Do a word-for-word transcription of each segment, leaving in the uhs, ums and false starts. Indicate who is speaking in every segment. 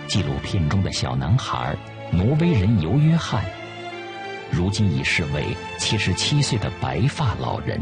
Speaker 1: 纪录片中的小男孩挪威人尤约翰，如今已是位七十七岁的白发老人。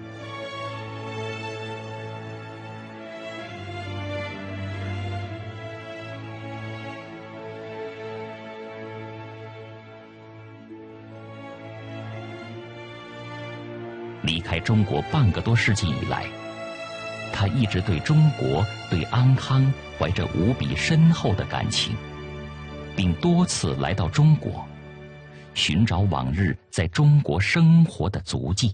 Speaker 1: 离开中国半个多世纪以来，他一直对中国、对安康怀着无比深厚的感情，并多次来到中国，寻找往日在中国生活的足迹。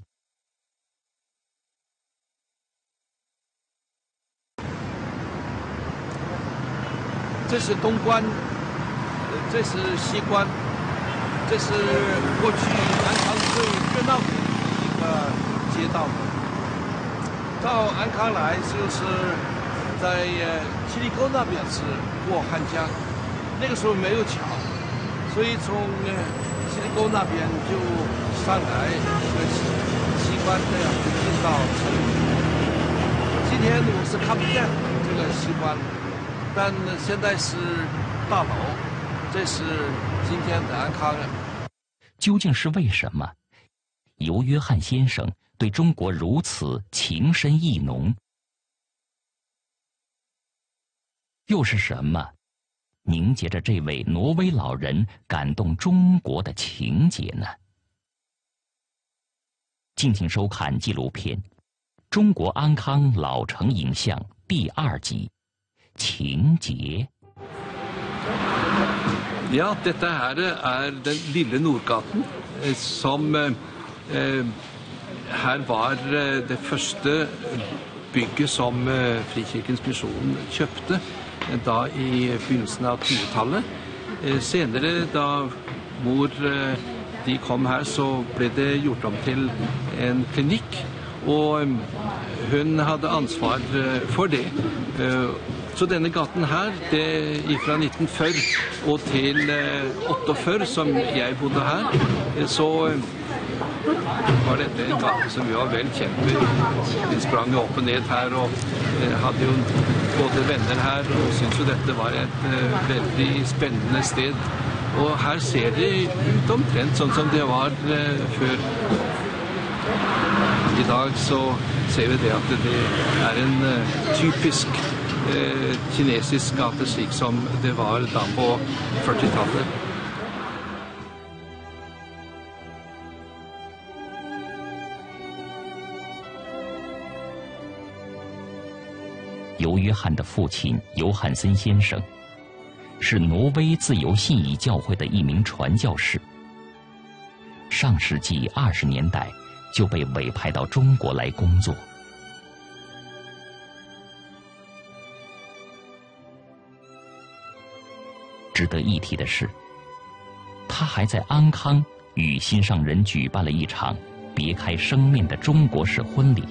Speaker 2: 这是东关，这是西关，这是过去南康最热闹的一个街道。到安康来就是在呃七里沟那边是过汉江，那个时候没有桥，所以从呃七里沟那边就上来这个西西关这样就进到城里。今天我是看不见这个西关，但现在是大楼，这是今天的安康。
Speaker 1: 究竟是为什么尤约翰先生对中国如此情深意浓？又是什么凝结着这位挪威老人感动中国的情结呢？敬请收看纪录片《中国安康老城影像》第二集《情结》。
Speaker 2: Ja, dette her er den lille Nordgaten, som eh, her var det første bygget som Frikirkens Misjon kjøpte da i begynnelsen av tjuetallet. Senere, da mor de kom her, så ble det gjort om til en klinikk, og hun hadde ansvar for det. Så denne gaten her, det fra nitten førti og til åttiåtte, som jeg bodde her, så var dette en gate som vi var vel kjent med. Vi sprang opp og ned her og hadde jo både venner her og syntes jo dette var et veldig spennende sted. Og her ser det ut omtrent sånn som det var før. I dag så ser vi det at det er en typisk kinesisk gate, slik som det var da på førtitallet.
Speaker 1: 尤约翰的父亲尤汉森先生是挪威自由信义教会的一名传教士，上世纪二十年代就被委派到中国来工作。值得一提的是，他还在安康与心上人举办了一场别开生面的中国式婚礼。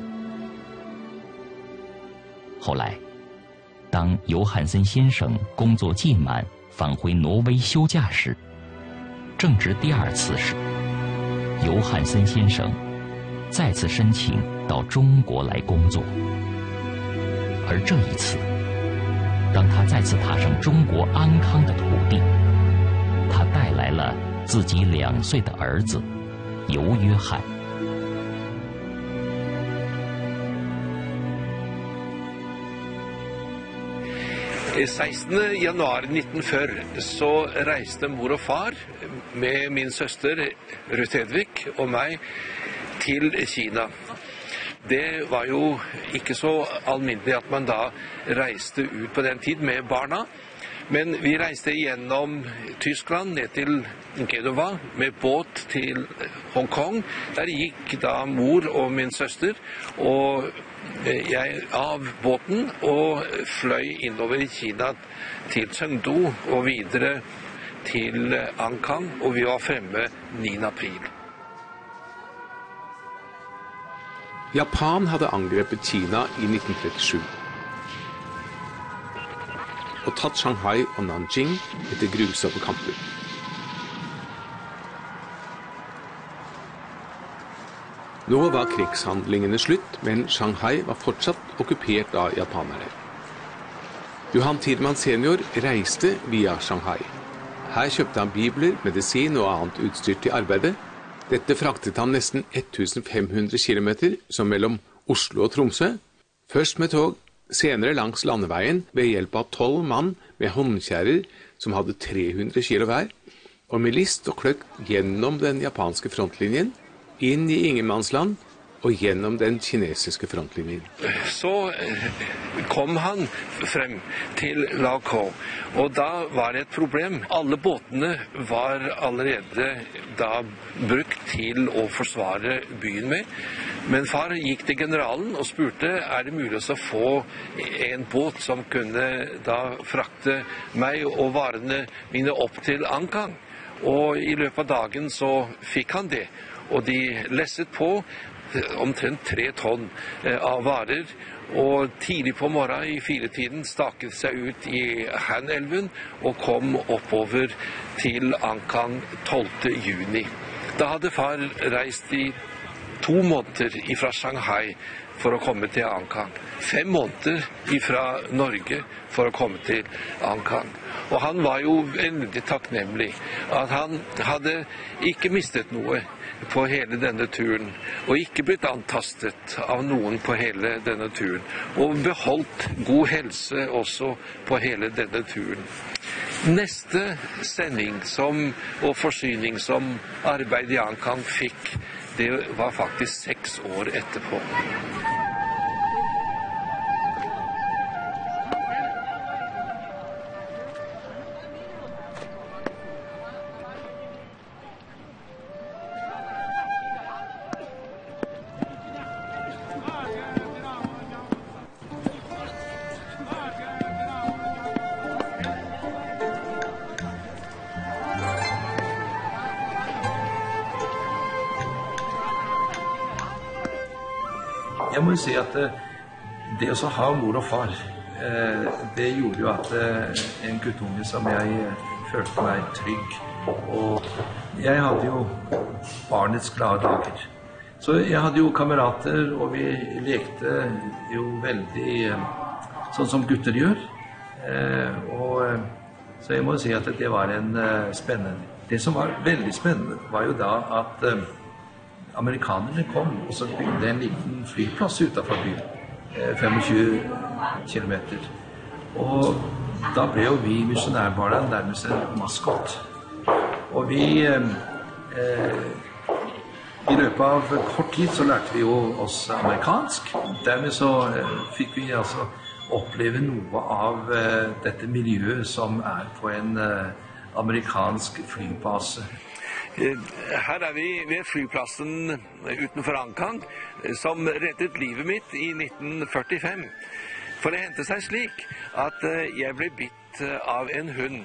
Speaker 1: 后来，当尤汉森先生工作届满返回挪威休假时，正值第二次时，尤汉森先生再次申请到中国来工作。而这一次，当他再次踏上中国安康的土地，他带来了自己两岁的儿子尤约翰。
Speaker 2: sekstende januar nitten førti så reiste mor og far med min søster Ruth Hedvig og meg til Kina. Det var jo ikke så alminnelig at man da reiste ut på den tid med barna, men vi reiste gjennom Tyskland ned til Genova med båt til Hongkong. Der gikk da mor og min søster og jeg av båten og fløy innover i Kina til Chengdu og videre til Ankang, og vi var fremme niende april.
Speaker 3: Japan hadde angrepet Kina i nitten trettisju og tatt Shanghai og Nanjing etter grusomme kamper. Nå var krigshandlingene slutt, men Shanghai var fortsatt okkupert av japanere. Johan T senior reiste via Shanghai. Her kjøpte han bibler, medisin og annet utstyr til arbeidet. Dette fraktet han nesten femten hundre kilometer, som mellom Oslo og Tromsø. Først med tog, senere langs landeveien ved hjelp av tolv mann med håndkjærer som hadde tre hundre kilo hver, og med list og kløkt gjennom den japanske frontlinjen, inn i ingenmannsland og gjennom den kinesiske frontlinjen.
Speaker 2: Så kom han frem til Lau Kau, og da var det et problem. Alle båtene var allerede da brukt til å forsvare byen med. Men far gikk til generalen og spurte, er det mulig å få en båt som kunne da frakte meg og varene mine opp til Ankang? Og i løpet av dagen så fikk han det, og de lesset på omtrent tre tonn av varer, og tidlig på morgenen i firetiden staket seg ut i Han-elven og kom oppover til Ankang tolvte juni. Da hadde far reist i to måneder fra Shanghai for å komme til Ankang. Fem måneder fra Norge for å komme til Ankang. Og han var jo veldig takknemlig at han hadde ikke mistet noe på hele denne turen, og ikke blitt antastet av noen på hele denne turen, og beholdt god helse også på hele denne turen. Neste sending som, og forsyning som arbeid i Ankang fikk, det var faktisk seks år etterpå.
Speaker 4: Jeg må jo si at det å ha mor og far, det gjorde jo at en guttunge som jeg følte meg trygg. Og jeg hadde jo barnets glade dager. Så jeg hadde jo kamerater, og vi lekte jo veldig sånn som gutter gjør. Og, så jeg må jo si at det var en spennende. Det som var veldig spennende var jo da at amerikanerne kom, og så bygde en liten flyplass utenfor byen, tjuefem kilometer. Og da ble jo vi misjonærbarna nærmest en maskott. Og vi, eh, i løpet av kort tid så lærte vi jo oss amerikansk. Dermed så eh, fikk vi altså oppleve noe av eh, dette miljøet som er på en eh, amerikansk flybase.
Speaker 2: Her er vi ved flyplassen utenfor Ankang, som reddet livet mitt i nitten førtifem. For det hendte seg slik at jeg ble bitt av en hund.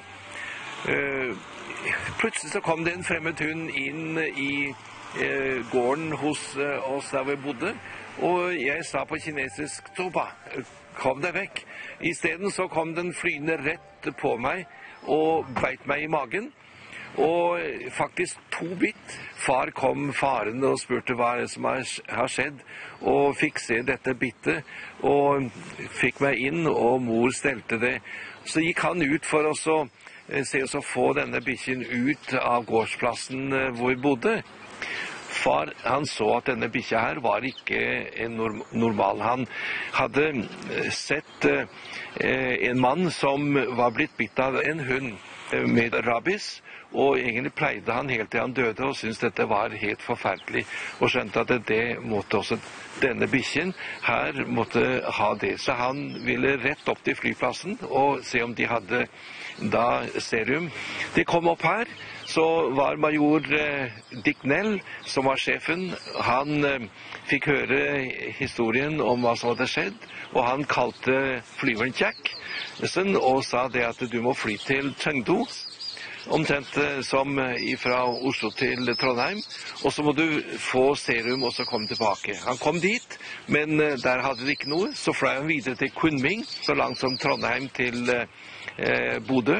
Speaker 2: Plutselig så kom det en fremmed hund inn i gården hos oss der vi bodde, og jeg sa på kinesisk «Toba, kom deg vekk». I stedet så kom den flyende rett på meg og beit meg i magen. Og faktisk to bitt. Far kom farende og spurte hva som har skjedd, og fikk se dette bittet, og fikk meg inn, og mor stelte det. Så gikk han ut for å se oss å få denne bikkjen ut av gårdsplassen hvor vi bodde. Far, han så at denne bikkja her var ikke en normal. Han hadde sett en mann som var blitt bitt av en hund med rabies, og egentlig pleide han helt til han døde, og syntes dette var helt forferdelig, og skjønte at det måtte også denne bikkjen her måtte ha det. Så han ville rett opp til flyplassen og se om de hadde da serum. De kom opp her, så var major eh, Dick Nell, som var sjefen, han eh, fikk høre historien om hva som hadde skjedd, og han kalte flyveren Jack og sa det at du må fly til Chengdu, omtrent som fra Oslo til Trondheim, og så må du få serum og så komme tilbake. Han kom dit, men der hadde de ikke noe, så fløy han videre til Kunming, så langt som Trondheim til eh, Bodø,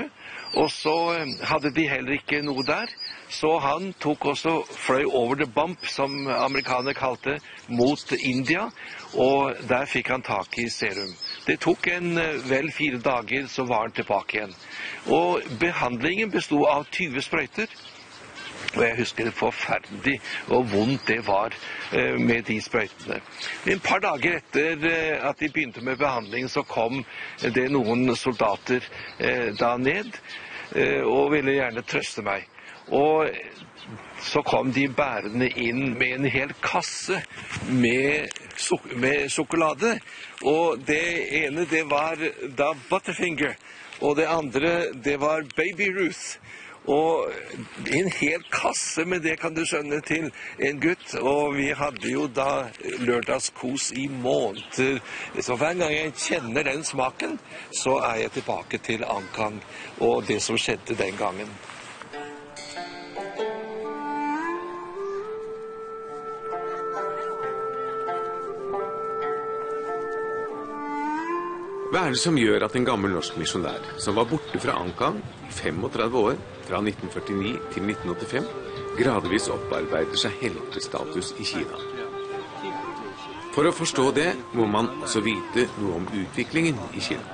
Speaker 4: Og så hadde de heller ikke noe der, så han tok også fløy over the bump, som amerikanere kalte, mot India, og der fikk han tak i serum. Det tok en vel fire dager, så var han tilbake igjen. Og behandlingen bestod av tyve sprøyter, og jeg husker det forferdelig og vondt det var med de sprøytene. En par dager etter at de begynte med behandling, så kom det noen soldater da ned, og ville gjerne trøste meg. Og så kom de bærende inn med en hel kasse med, med sjokolade, og det ene det var da Butterfinger, og det andre det var Baby Ruth. Og en hel kasse med det, kan du skjønne, til en gutt. Og vi hadde jo da lørdagskos i måneder. Så hver gang jeg kjenner den smaken, så er jeg tilbake til Ankang og det som skjedde den gangen.
Speaker 3: Hva er det som gjør at en gammel norsk misjonær, som var borte fra Ankang i femogtredve år, fra nitten førtini til nitten åttifem, gradvis opparbeider seg heltestatus i Kina? For å forstå det må man også vite noe om utviklingen i Kina.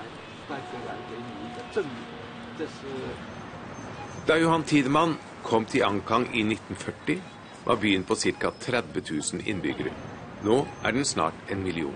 Speaker 3: Da Johan T kom til Ankang i nitten førti, var byen på ca. tretti tusen innbyggere. Nå er den snart en million.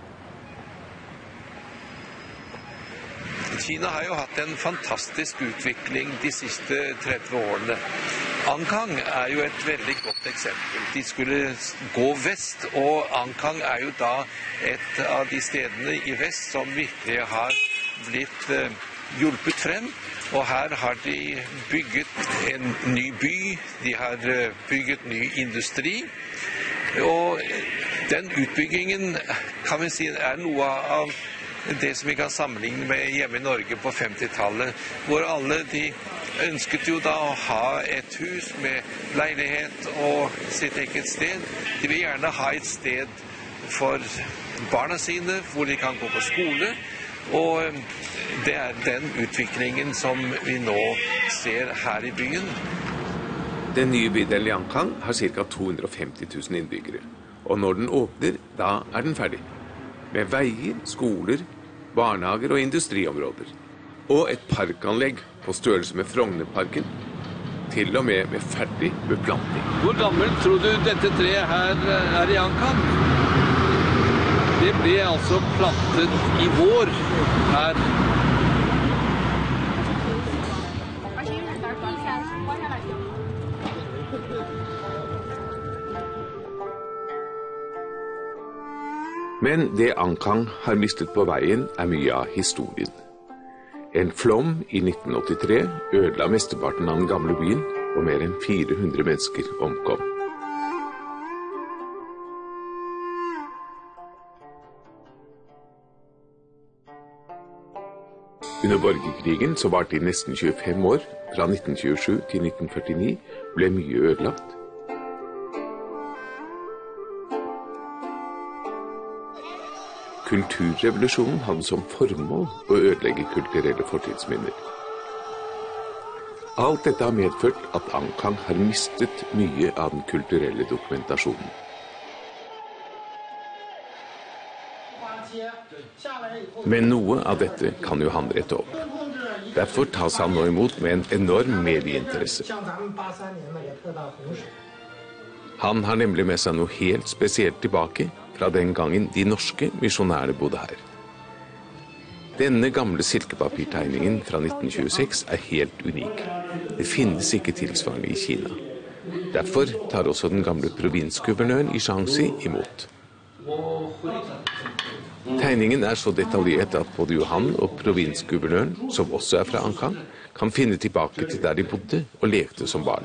Speaker 4: Kina har jo hatt en fantastisk utvikling de siste tretti årene. Ankang er jo et veldig godt eksempel. De skulle gå vest, og Ankang er jo da et av de stedene i vest som virkelig har blitt eh, hjulpet frem. Og her har de bygget en ny by, de har bygget ny industri. Og den utbyggingen, kan vi si, er noe av det som vi kan sammenligne med hjemme i Norge på femtitallet, hvor alle de ønsket jo da å ha et hus med leilighet og sitt eget sted. De vil gjerne ha et sted for barna sine, hvor de kan gå på skole, og det er den utviklingen som vi nå ser her i byen.
Speaker 3: Den nye bydelen i Ankang har ca. to hundre og femti tusen innbyggere, og når den åpner, da er den ferdig. Med veier, skoler, barnehager og industriområder. Og et parkanlegg på størrelse med Frognerparken, til og med med ferdig beplanting.
Speaker 2: Hvor gammelt tror du dette treet her er i Ankang? Det ble altså plantet i vår her.
Speaker 3: Men det Ankang har mistet på veien er mye av historien. En flom i nitten åttitre ødela mesteparten av den gamle byen, og mer enn fire hundre mennesker omkom. Under borgerkrigen, som varte i nesten tjuefem år, fra nitten tjuesju til nitten førtini, ble mye ødelagt. Kulturrevolusjonen hadde som formål å ødelegge kulturelle fortidsminner. Alt dette har medført at Ankang har mistet mye av den kulturelle dokumentasjonen. Men noe av dette kan jo han rette opp. Derfor tas han nå imot med en enorm medieinteresse. Han har nemlig med seg noe helt spesielt tilbake fra den gangen de norske misjonærene bodde her. Denne gamle silkepapirtegningen fra nitten tjueseks er helt unik. Det finnes ikke tilsvarende i Kina. Derfor tar også den gamle provinsguvernøren i Johansen imot. Tegningen er så detaljert at både Johan og provinsguvernøren, som også er fra Ankang, kan finne tilbake til der de bodde og lekte som barn.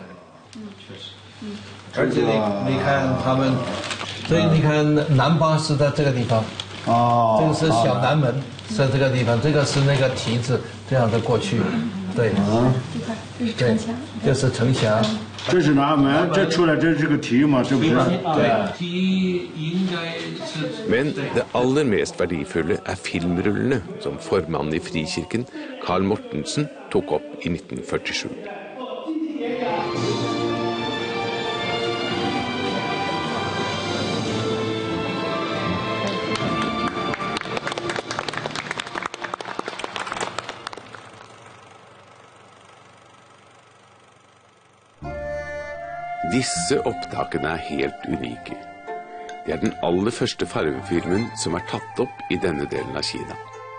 Speaker 4: 而且你你看他们，所以你看南巴是在这个地方，哦，这个是小南门，在这个地方，这个是那个蹄子这样的过去， 对，
Speaker 5: 啊，
Speaker 6: 这是城墙，
Speaker 4: 这是城墙。
Speaker 5: 这是哪门？这出来这是个题嘛，是不是？
Speaker 4: 对，题应该是。
Speaker 3: Men det aller mest verdifulle er filmrullene som formannen i Frikirken, Carl Mortensen, tok opp i nitten førtisju. Disse opptakene er helt unike. Det er den aller første farvefilmen som er tatt opp i denne delen av Kina.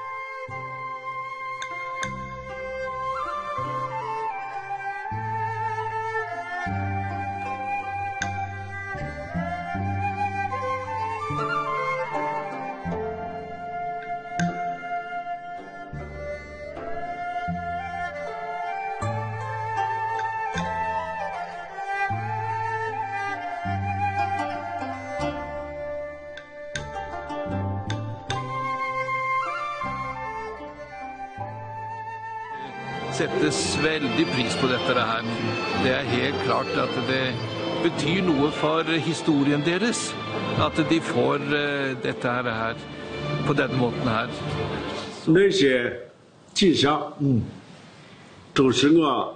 Speaker 2: Settes veldig pris på dette her. Det er helt klart at det betyr noe for historien deres at de får dette her på denne måten her.
Speaker 5: 那些景象，嗯，都是我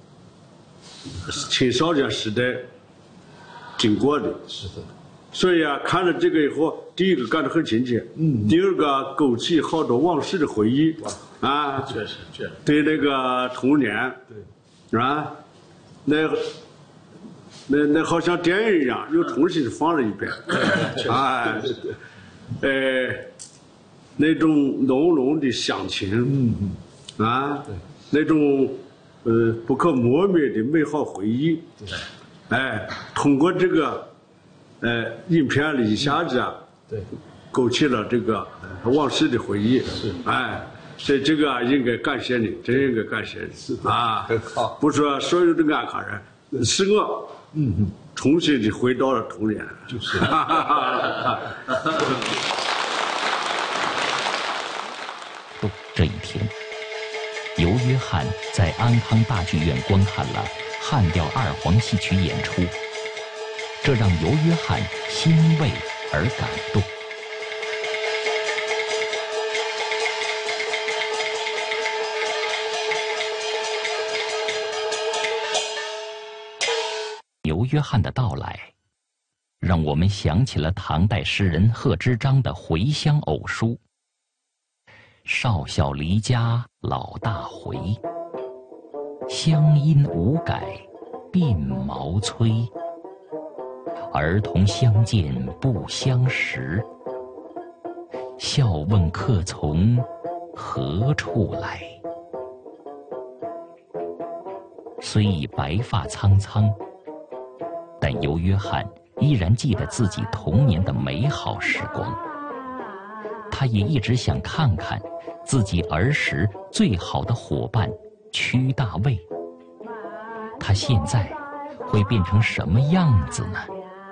Speaker 5: 青少年时代经过的。是的。所以啊，看了这个以后，第一个感到很亲切，嗯，第二个勾起好多往事的回忆，啊，确实，确实，对那个童年，对，是吧？那那那好像电影一样，又重新放了一遍，哎，呃，那种浓浓的乡情，嗯，啊，那种呃不可磨灭的美好回忆，哎，通过这个。 呃，影片里一下子啊，对，勾起了这个往事的回忆。是，哎，所以这个啊，应该感谢你，真应该感谢你啊！好，不说所有的安康人，是我，嗯嗯，重新的回到了童年。就是。
Speaker 1: 这一天，尤约翰在安康大剧院观看了汉调二黄戏曲演出。 这让尤约翰欣慰而感动。尤约翰的到来，让我们想起了唐代诗人贺知章的回乡偶书：“少小离家老大回，乡音无改鬓毛衰。” 儿童相见不相识，笑问客从何处来。虽已白发苍苍，但尤约翰依然记得自己童年的美好时光。他也一直想看看自己儿时最好的伙伴屈大卫，他现在会变成什么样子呢？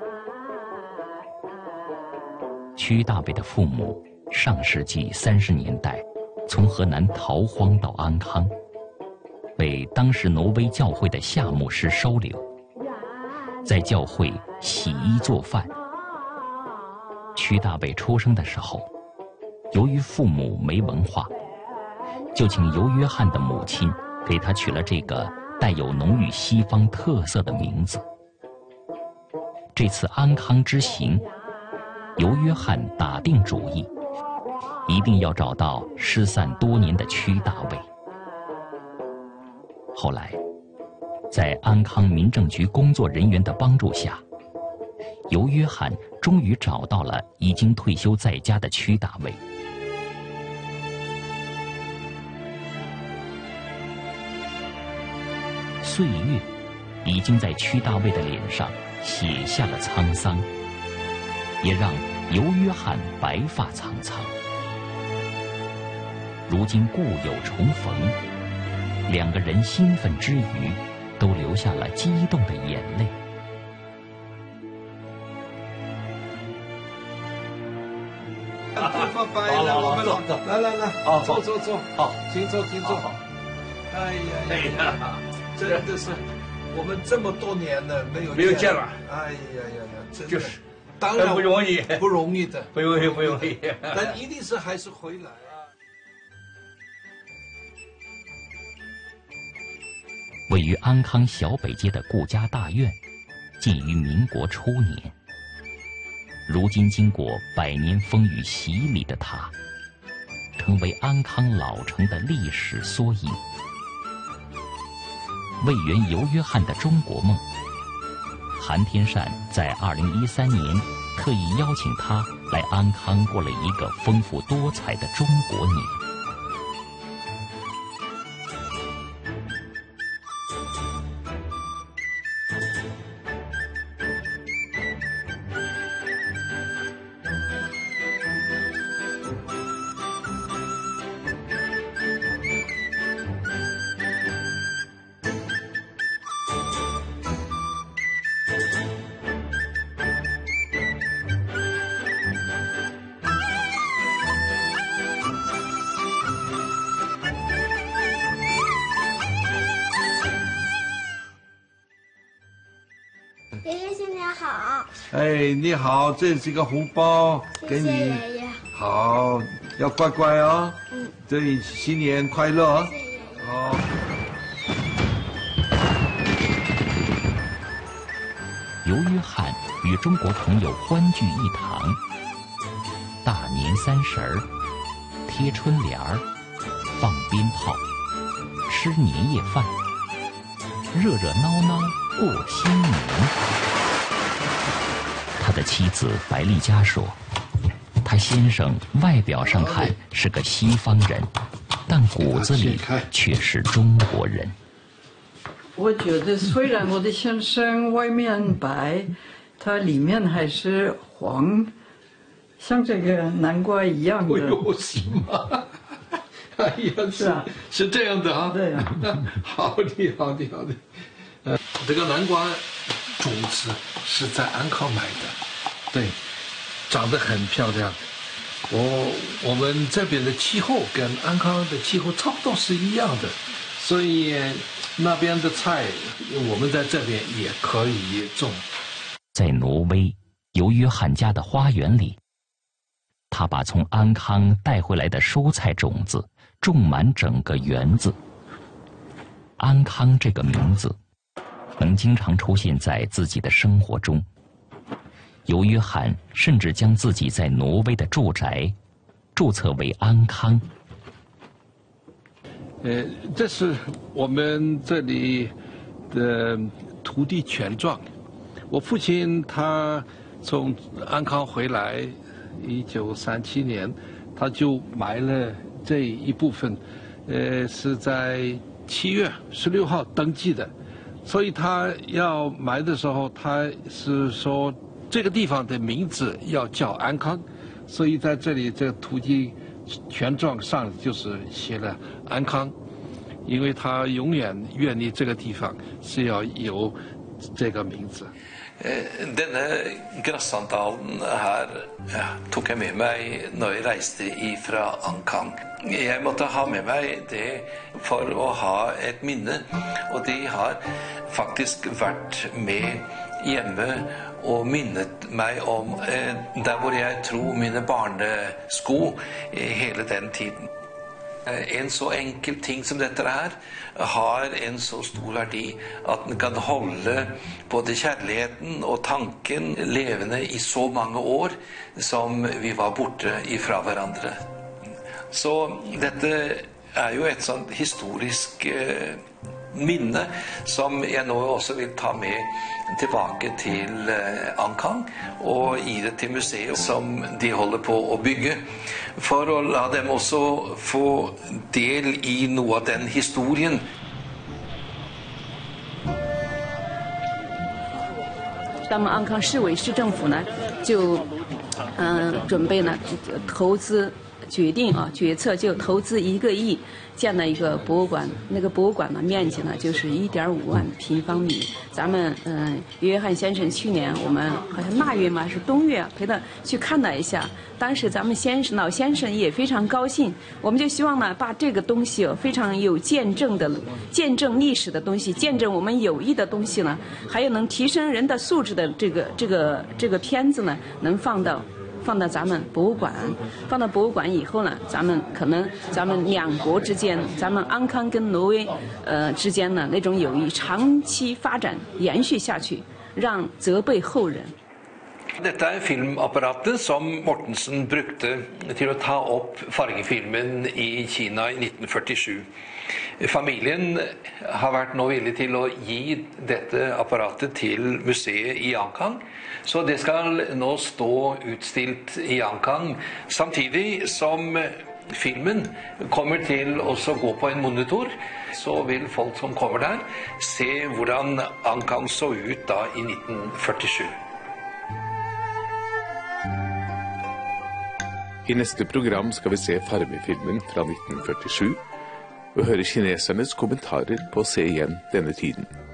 Speaker 1: 屈大卫的父母上世纪三十年代从河南逃荒到安康，被当时挪威教会的夏牧师收留，在教会洗衣做饭。屈大卫出生的时候，由于父母没文化，就请尤约翰的母亲给他取了这个带有浓郁西方特色的名字。这次安康之行。 尤约翰打定主意，一定要找到失散多年的屈大卫。后来，在安康民政局工作人员的帮助下，尤约翰终于找到了已经退休在家的屈大卫。岁月已经在屈大卫的脸上写下了沧桑。 也让尤约翰白发苍苍。如今故友重逢，两个人兴奋之余，都流下了激动的眼泪。
Speaker 4: 好了，我们走走，来来来，好，坐坐坐，好，请坐请坐。 哎呀哎呀，真的是，我们这么多年了没有
Speaker 5: 没有见了。
Speaker 4: 哎呀呀呀，真的
Speaker 5: 就是，
Speaker 4: 当然
Speaker 5: 不容易，
Speaker 4: 不容易的，
Speaker 5: 不容易不容易。
Speaker 4: 但一定是还是回来啊。
Speaker 1: 位于安康小北街的顾家大院，建于民国初年。如今经过百年风雨洗礼的它，成为安康老城的历史缩影。为圆游约翰的中国梦，韩天善在二零一三年特意邀请他来安康过了一个丰富多彩的中国年。
Speaker 6: 爷爷新年好！
Speaker 4: 哎，你好，这是一个红包，给你。
Speaker 6: 谢谢爷爷。
Speaker 4: 好，要乖乖哦。嗯。对，新年快乐。
Speaker 6: 谢谢爷爷。
Speaker 4: 好。
Speaker 1: 游约翰与中国朋友欢聚一堂，大年三十儿，贴春联儿，放鞭炮，吃年夜饭，热热闹闹过新年。他的妻子白丽佳说，他先生外表上看是个西方人，但骨子里却是中国人。
Speaker 7: 我觉得虽然我的先生外面白，他里面还是黄，像这个南瓜一样的。
Speaker 4: 哎呦，是吗？哎呀，是啊，是这样的啊。
Speaker 7: 对呀、
Speaker 4: 啊。好的，好的，好的。呃，这个南瓜种子是在安康买的，对，长得很漂亮。我我们这边的气候跟安康的气候差不多是一样的，所以那边的菜我们在这边也可以种。
Speaker 1: 在挪威游约翰家的花园里，他把从安康带回来的蔬菜种子种满整个园子。安康这个名字能经常出现在自己的生活中。游约翰甚至将自己在挪威的住宅注册为安康。
Speaker 4: 呃，这是我们这里的土地权状。我父亲他从安康回来，一九三七年，他就买了这一部分，呃，是在七月十六号登记的，所以他要买的时候，他是说这个地方的名字要叫安康，所以在这里这个土地权状上就是写了安康，因为他永远愿意这个地方是要有这个名字。
Speaker 2: Denne grassandalen her tok jeg med meg når jeg reiste fra Ankang. Jeg måtte ha med meg det for å ha et minne, og de har faktisk vært med hjemme og minnet meg om der hvor jeg tror mine barnesko hele den tiden. En så enkel ting som dette her har en så stor verdi at den kan holde både kjærligheten og tanken levende i så mange år som vi var borte ifra hverandre. Så dette er jo et sånt historisk eh, minne som jeg nå også vil ta med tilbake til eh, Ankang og gi det til museet som de holder på å bygge, for å la dem også få del i noe av den historien.
Speaker 8: 那么安康市委市政府呢，就嗯、呃、准备呢投资决定啊决策，就投资一个亿建了一个博物馆。那个博物馆的面积呢，就是一点五万平方米。咱们嗯，约翰先生去年我们好像腊月嘛，是冬月陪他去看了一下。当时咱们先生老先生也非常高兴，我们就希望呢，把这个东西非常有见证的、见证历史的东西、见证我们友谊的东西呢，还有能提升人的素质的这个这个这个片子呢，能放到。放到咱们博物馆，放到博物馆以后呢，咱们可能咱们两国之间，咱们安康跟挪威呃之间呢那种友谊长期发展延续下去，让责备后人。
Speaker 2: Dette er filmapparatet som Mortensen brukte til å ta opp fargefilmen i Kina i nitten førtisju. Familien har vært nå villig til å gi dette apparatet til museet i Ankang, så det skal nå stå utstilt i Ankang, samtidig som filmen kommer til å gå på en monitor, så vil folk som kommer der se hvordan Ankang så ut da i nitten førtisju.
Speaker 3: I neste program skal vi se fargefilmen fra nitten førtisju og høre kinesernes kommentarer på å se igjen denne tiden.